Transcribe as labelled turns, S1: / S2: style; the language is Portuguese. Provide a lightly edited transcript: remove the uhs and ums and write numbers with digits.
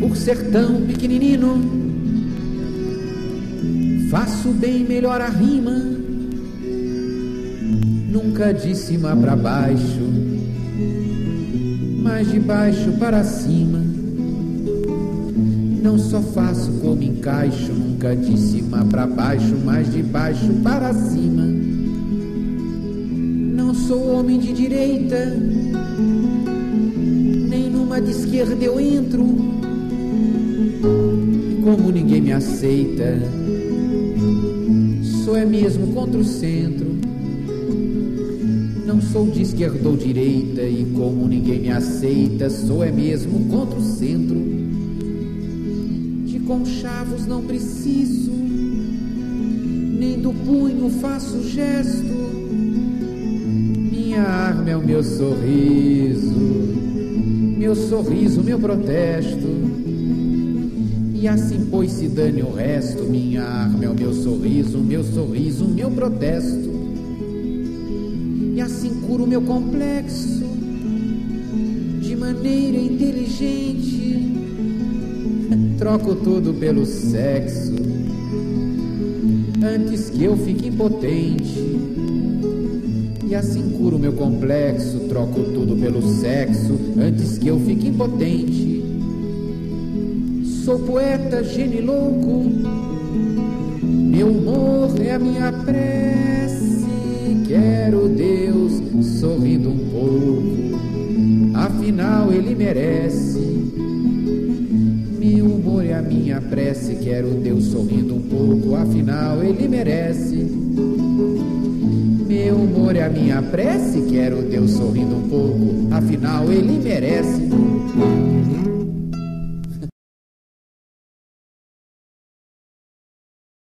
S1: por ser tão pequenino, faço bem melhor a rima. Nunca de cima pra baixo, mas de baixo para cima. Não só faço como encaixo, nunca de cima pra baixo, mas de baixo para cima. Não sou homem de direita, nem numa de esquerda eu entro. E como ninguém me aceita, sou é mesmo contra o centro. Não sou de esquerda ou direita, e como ninguém me aceita, sou é mesmo contra o centro. De conchavos não preciso, nem do punho faço gesto. Minha arma é o meu sorriso, meu protesto. E assim pois se dane o resto. Minha arma é o meu sorriso, meu protesto. E assim curo meu complexo de maneira inteligente. Troco tudo pelo sexo antes que eu fique impotente. E assim curo meu complexo, troco tudo pelo sexo antes que eu fique impotente. Sou poeta genilouco, meu humor é a minha prece. Quero Deus sorrindo um pouco, afinal ele merece. Meu humor é a minha prece. Quero Deus sorrindo um pouco, afinal ele merece. Meu humor é a minha prece. Quero Deus sorrindo um pouco, afinal ele merece.